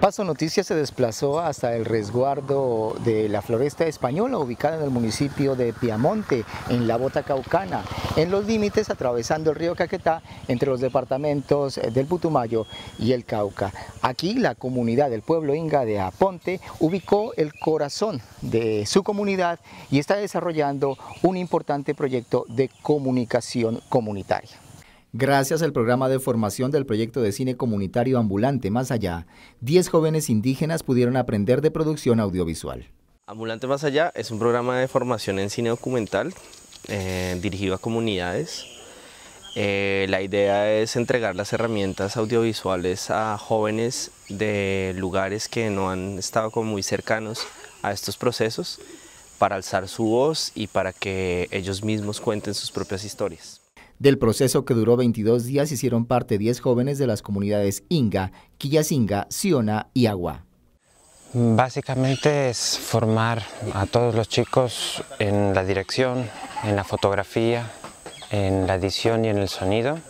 Pasto Noticias se desplazó hasta el resguardo de la Floresta Española, ubicada en el municipio de Piamonte, en la Botacaukana, en los límites atravesando el río Caquetá entre los departamentos del Putumayo y el Cauca. Aquí la comunidad del pueblo inga de Aponte ubicó el corazón de su comunidad y está desarrollando un importante proyecto de comunicación comunitaria. Gracias al programa de formación del proyecto de cine comunitario ambulante Más Allá, 10 jóvenes indígenas pudieron aprender de producción audiovisual. Ambulante Más Allá es un programa de formación en cine documental dirigido a comunidades. La idea es entregar las herramientas audiovisuales a jóvenes de lugares que no han estado como muy cercanos a estos procesos para alzar su voz y para que ellos mismos cuenten sus propias historias. Del proceso, que duró 22 días, hicieron parte 10 jóvenes de las comunidades Inga, Quillacinga, Siona y Agua. Básicamente es formar a todos los chicos en la dirección, en la fotografía, en la edición y en el sonido.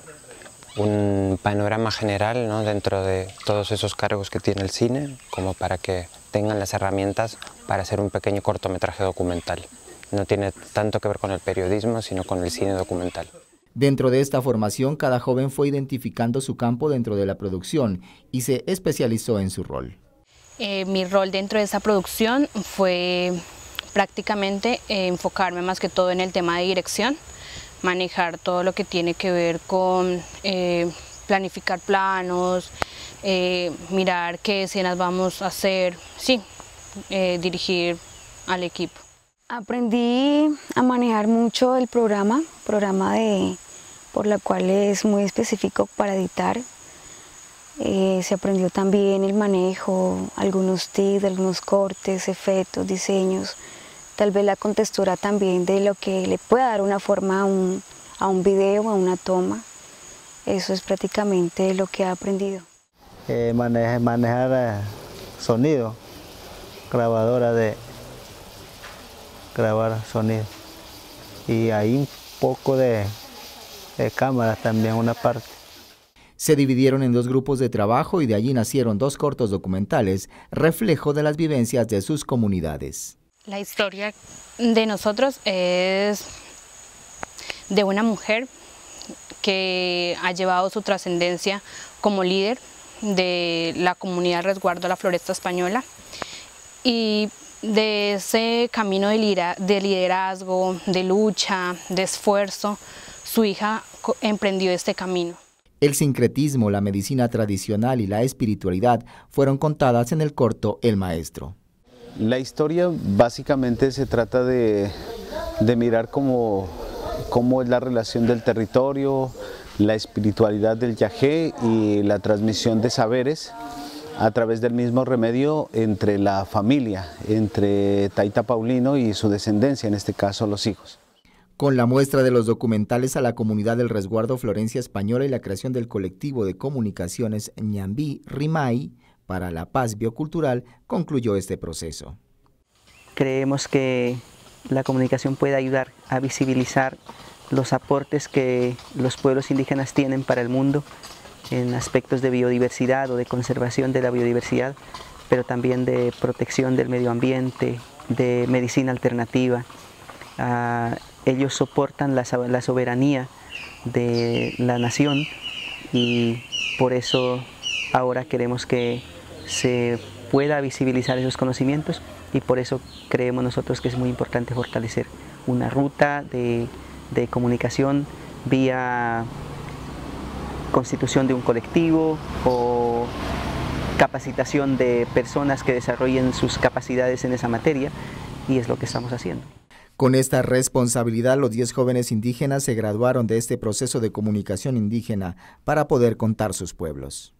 Un panorama general, ¿no?, dentro de todos esos cargos que tiene el cine, como para que tengan las herramientas para hacer un pequeño cortometraje documental. No tiene tanto que ver con el periodismo, sino con el cine documental. Dentro de esta formación, cada joven fue identificando su campo dentro de la producción y se especializó en su rol. Mi rol dentro de esta producción fue prácticamente enfocarme más que todo en el tema de dirección, manejar todo lo que tiene que ver con planificar planos, mirar qué escenas vamos a hacer, sí, dirigir al equipo. Aprendí a manejar mucho el programa por la cual es muy específico para editar. Se aprendió también el manejo, algunos tips, algunos cortes, efectos, diseños, tal vez la contextura también de lo que le pueda dar una forma a un video, a una toma. Eso es prácticamente lo que he aprendido. Manejar sonido, grabadora de grabar sonido, y ahí un poco de cámaras también, una parte. Se dividieron en 2 grupos de trabajo y de allí nacieron 2 cortos documentales, reflejo de las vivencias de sus comunidades. La historia de nosotros es de una mujer que ha llevado su trascendencia como líder de la comunidad Resguardo a la Floresta Española, y de ese camino de liderazgo, de lucha, de esfuerzo, su hija emprendió este camino. El sincretismo, la medicina tradicional y la espiritualidad fueron contadas en el corto El Maestro. La historia básicamente se trata de mirar cómo es la relación del territorio, la espiritualidad del yagé y la transmisión de saberes a través del mismo remedio entre la familia, entre Taita Paulino y su descendencia, en este caso los hijos. Con la muestra de los documentales a la comunidad del Resguardo Florencia Española y la creación del colectivo de comunicaciones Ñambí Rimay para la paz biocultural, concluyó este proceso. Creemos que la comunicación puede ayudar a visibilizar los aportes que los pueblos indígenas tienen para el mundo, en aspectos de biodiversidad o de conservación de la biodiversidad, pero también de protección del medio ambiente, de medicina alternativa. Ellos soportan la soberanía de la nación y por eso ahora queremos que se pueda visibilizar esos conocimientos, y por eso creemos nosotros que es muy importante fortalecer una ruta de comunicación vía constitución de un colectivo o capacitación de personas que desarrollen sus capacidades en esa materia, y es lo que estamos haciendo. Con esta responsabilidad, los 10 jóvenes indígenas se graduaron de este proceso de comunicación indígena para poder contar sus pueblos.